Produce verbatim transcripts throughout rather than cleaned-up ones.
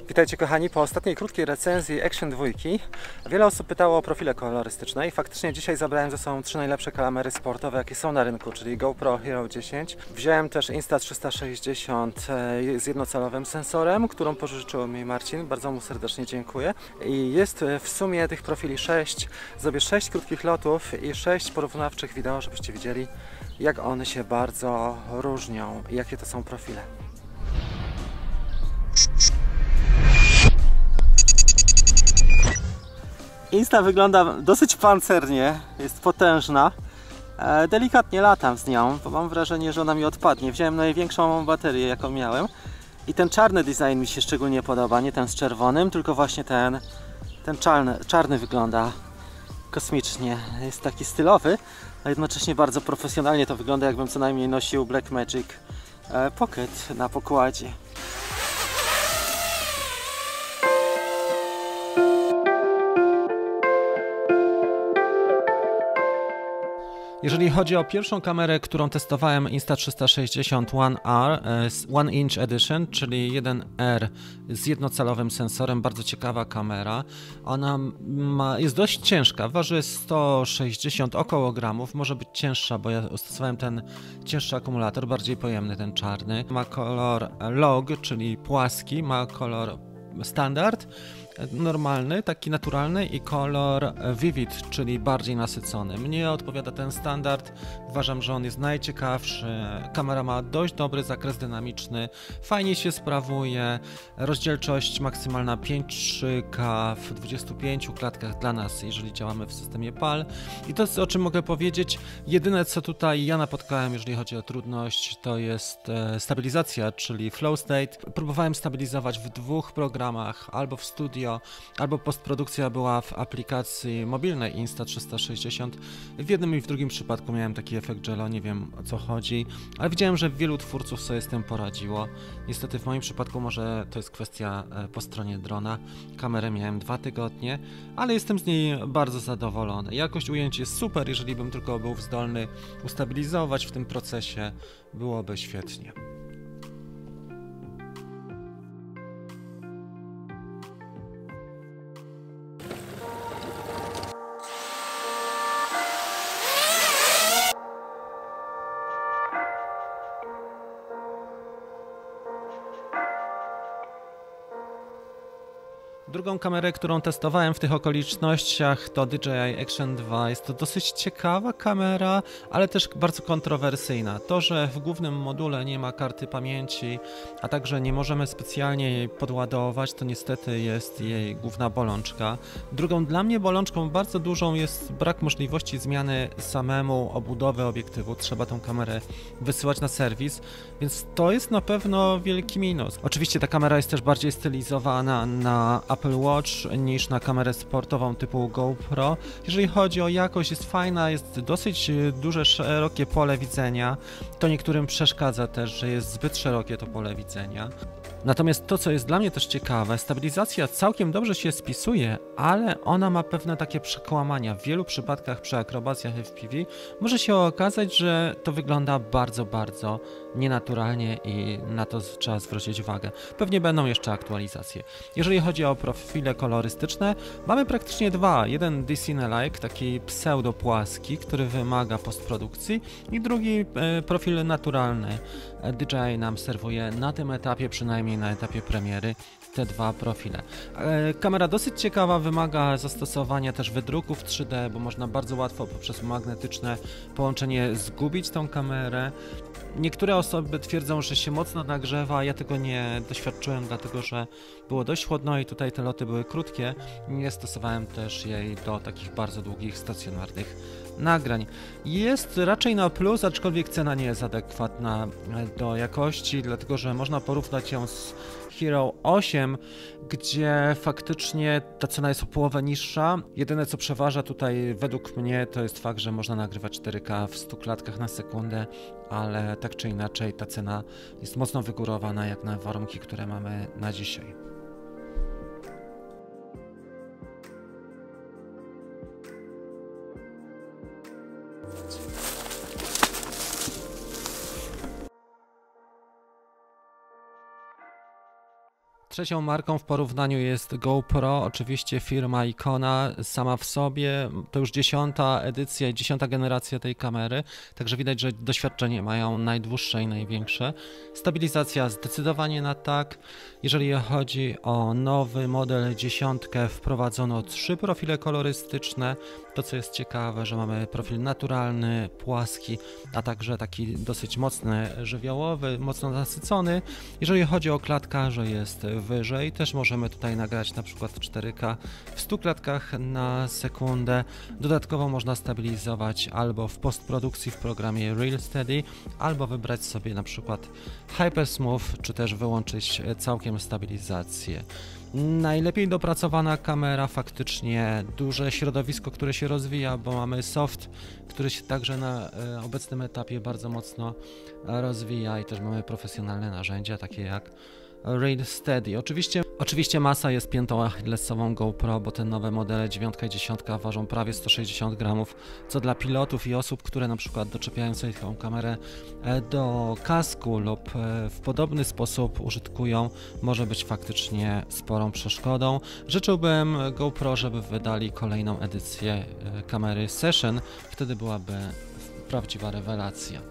Witajcie kochani, po ostatniej krótkiej recenzji Action dwa wiele osób pytało o profile kolorystyczne i faktycznie dzisiaj zabrałem ze sobą trzy najlepsze kamery sportowe, jakie są na rynku, czyli GoPro Hero dziesięć. Wziąłem też Insta trzysta sześćdziesiąt z jednocelowym sensorem, którą pożyczył mi Marcin, bardzo mu serdecznie dziękuję. I jest w sumie tych profili sześć, zrobię sześć krótkich lotów i sześć porównawczych wideo, żebyście widzieli, jak one się bardzo różnią i jakie to są profile. Insta wygląda dosyć pancernie, jest potężna. E, delikatnie latam z nią, bo mam wrażenie, że ona mi odpadnie. Wziąłem największą baterię, jaką miałem. I ten czarny design mi się szczególnie podoba, nie ten z czerwonym, tylko właśnie ten, ten czarny, czarny wygląda kosmicznie. Jest taki stylowy, a jednocześnie bardzo profesjonalnie to wygląda, jakbym co najmniej nosił Blackmagic e, Pocket na pokładzie. Jeżeli chodzi o pierwszą kamerę, którą testowałem, Insta trzysta sześćdziesiąt One R, One Inch Edition, czyli jeden R z jednocelowym sensorem, bardzo ciekawa kamera. Ona ma, jest dość ciężka, waży sto sześćdziesiąt około gramów, może być cięższa, bo ja stosowałem ten cięższy akumulator, bardziej pojemny, ten czarny. Ma kolor log, czyli płaski, ma kolor standard, normalny, taki naturalny i kolor vivid, czyli bardziej nasycony. Mnie odpowiada ten standard, uważam, że on jest najciekawszy. Kamera ma dość dobry zakres dynamiczny, fajnie się sprawuje, rozdzielczość maksymalna pięć trzy K w dwudziestu pięciu klatkach dla nas, jeżeli działamy w systemie P A L. I to, o czym mogę powiedzieć, jedyne co tutaj ja napotkałem, jeżeli chodzi o trudność, to jest stabilizacja, czyli flow state. Próbowałem stabilizować w dwóch programach, albo w studio, albo postprodukcja była w aplikacji mobilnej Insta trzysta sześćdziesiąt. W jednym i w drugim przypadku miałem taki efekt jello, nie wiem o co chodzi, ale widziałem, że wielu twórców sobie z tym poradziło. Niestety w moim przypadku może to jest kwestia po stronie drona. Kamerę miałem dwa tygodnie, ale jestem z niej bardzo zadowolony. Jakość ujęć jest super, jeżeli bym tylko był zdolny ustabilizować w tym procesie, byłoby świetnie. Drugą kamerę, którą testowałem w tych okolicznościach, to D J I Action dwa. Jest to dosyć ciekawa kamera, ale też bardzo kontrowersyjna. To, że w głównym module nie ma karty pamięci, a także nie możemy specjalnie jej podładować, to niestety jest jej główna bolączka. Drugą dla mnie bolączką bardzo dużą jest brak możliwości zmiany samemu obudowy obiektywu. Trzeba tą kamerę wysyłać na serwis, więc to jest na pewno wielki minus. Oczywiście ta kamera jest też bardziej stylizowana na Apple Watch niż na kamerę sportową typu GoPro. Jeżeli chodzi o jakość, jest fajna, jest dosyć duże, szerokie pole widzenia. To niektórym przeszkadza też, że jest zbyt szerokie to pole widzenia. Natomiast to, co jest dla mnie też ciekawe, stabilizacja całkiem dobrze się spisuje, ale ona ma pewne takie przekłamania. W wielu przypadkach przy akrobacjach F P V może się okazać, że to wygląda bardzo, bardzo nienaturalnie i na to trzeba zwrócić uwagę. Pewnie będą jeszcze aktualizacje. Jeżeli chodzi o profile kolorystyczne, mamy praktycznie dwa. Jeden D C-like, taki pseudo-płaski, który wymaga postprodukcji, i drugi e, profil naturalny. D J I nam serwuje na tym etapie, przynajmniej na etapie premiery, te dwa profile. E, kamera dosyć ciekawa, wymaga zastosowania też wydruków trzy D, bo można bardzo łatwo poprzez magnetyczne połączenie zgubić tą kamerę. Niektóre osoby twierdzą, że się mocno nagrzewa, ja tego nie doświadczyłem, dlatego że było dość chłodno i tutaj te loty były krótkie. Nie stosowałem też jej do takich bardzo długich, stacjonarnych nagrań. Jest raczej na plus, aczkolwiek cena nie jest adekwatna do jakości, dlatego że można porównać ją z Hero osiem, gdzie faktycznie ta cena jest o połowę niższa. Jedyne co przeważa tutaj według mnie to jest fakt, że można nagrywać cztery K w stu klatkach na sekundę, ale tak czy inaczej ta cena jest mocno wygórowana jak na warunki, które mamy na dzisiaj. Trzecią marką w porównaniu jest GoPro, oczywiście firma ikona sama w sobie, to już dziesiąta edycja, dziesiąta generacja tej kamery, także widać, że doświadczenie mają najdłuższe i największe. Stabilizacja zdecydowanie na tak. Jeżeli chodzi o nowy model dziesiątkę, wprowadzono trzy profile kolorystyczne. To, co jest ciekawe, że mamy profil naturalny, płaski, a także taki dosyć mocny, żywiołowy, mocno nasycony. Jeżeli chodzi o klatkarze, jest wyżej. Też możemy tutaj nagrać na przykład cztery K w stu klatkach na sekundę. Dodatkowo można stabilizować albo w postprodukcji w programie Real Steady, albo wybrać sobie na przykład Hyper Smooth, czy też wyłączyć całkiem stabilizację. Najlepiej dopracowana kamera, faktycznie duże środowisko, które się rozwija, bo mamy soft, który się także na obecnym etapie bardzo mocno rozwija i też mamy profesjonalne narzędzia, takie jak Real Steady. Oczywiście, oczywiście masa jest piętą achillesową GoPro, bo te nowe modele dziewiątka i dziesiątka ważą prawie sto sześćdziesiąt gramów, co dla pilotów i osób, które na przykład doczepiają sobie tą kamerę do kasku lub w podobny sposób użytkują, może być faktycznie sporą przeszkodą. Życzyłbym GoPro, żeby wydali kolejną edycję kamery Session, wtedy byłaby prawdziwa rewelacja.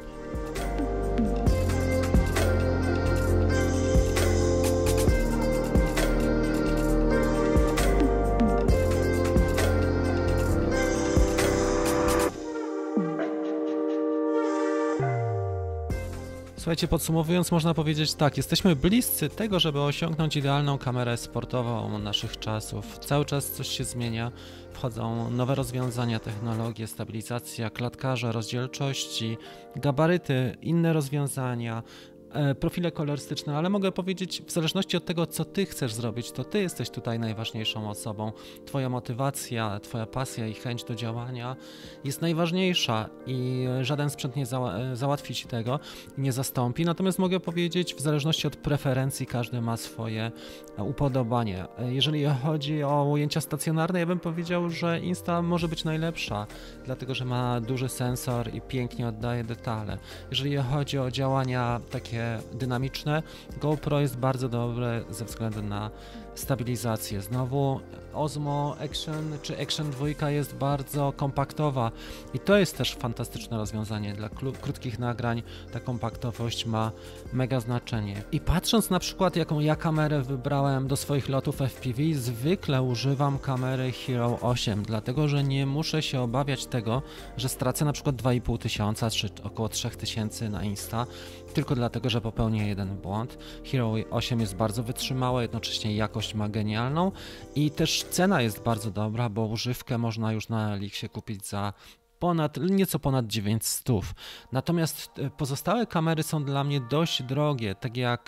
Słuchajcie, podsumowując, można powiedzieć tak, jesteśmy bliscy tego, żeby osiągnąć idealną kamerę sportową naszych czasów. Cały czas coś się zmienia, wchodzą nowe rozwiązania, technologie, stabilizacja, klatkarze, rozdzielczości, gabaryty, inne rozwiązania, profile kolorystyczne, ale mogę powiedzieć, w zależności od tego, co ty chcesz zrobić, to ty jesteś tutaj najważniejszą osobą. Twoja motywacja, twoja pasja i chęć do działania jest najważniejsza i żaden sprzęt nie zała- załatwi ci tego i nie zastąpi. Natomiast mogę powiedzieć, w zależności od preferencji, każdy ma swoje upodobanie. Jeżeli chodzi o ujęcia stacjonarne, ja bym powiedział, że Insta może być najlepsza, dlatego że ma duży sensor i pięknie oddaje detale. Jeżeli chodzi o działania takie dynamiczne, GoPro jest bardzo dobre ze względu na stabilizację. Znowu Osmo Action czy Action dwa jest bardzo kompaktowa i to jest też fantastyczne rozwiązanie dla krótkich nagrań. Ta kompaktowość ma mega znaczenie. I patrząc na przykład, jaką ja kamerę wybrałem do swoich lotów F P V, zwykle używam kamery Hero osiem, dlatego że nie muszę się obawiać tego, że stracę na przykład dwa i pół tysiąca czy około trzy tysiące na Insta, tylko dlatego, że popełnię jeden błąd. Hero osiem jest bardzo wytrzymałe, jednocześnie jakość ma genialną i też cena jest bardzo dobra, bo używkę można już na Elixie kupić za ponad, nieco ponad dziewięćset. Natomiast pozostałe kamery są dla mnie dość drogie, tak jak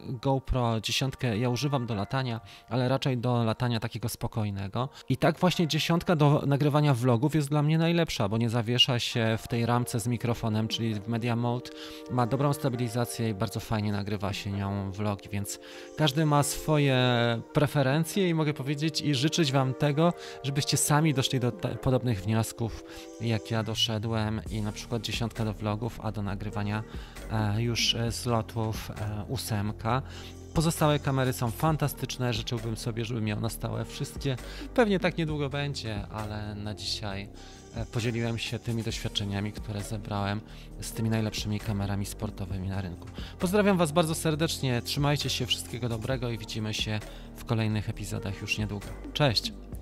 GoPro dziesięć ja używam do latania, ale raczej do latania takiego spokojnego. I tak właśnie dziesiątka do nagrywania vlogów jest dla mnie najlepsza, bo nie zawiesza się w tej ramce z mikrofonem, czyli w Media Mode, ma dobrą stabilizację i bardzo fajnie nagrywa się nią vlogi, więc każdy ma swoje preferencje i mogę powiedzieć i życzyć wam tego, żebyście sami doszli do podobnych wniosków, jak ja doszedłem i na przykład dziesiątka do vlogów, a do nagrywania e, już z lotów e, ósemka. Pozostałe kamery są fantastyczne, życzyłbym sobie, żeby miał na stałe wszystkie. Pewnie tak niedługo będzie, ale na dzisiaj e, podzieliłem się tymi doświadczeniami, które zebrałem z tymi najlepszymi kamerami sportowymi na rynku. Pozdrawiam was bardzo serdecznie, trzymajcie się, wszystkiego dobrego i widzimy się w kolejnych epizodach już niedługo. Cześć!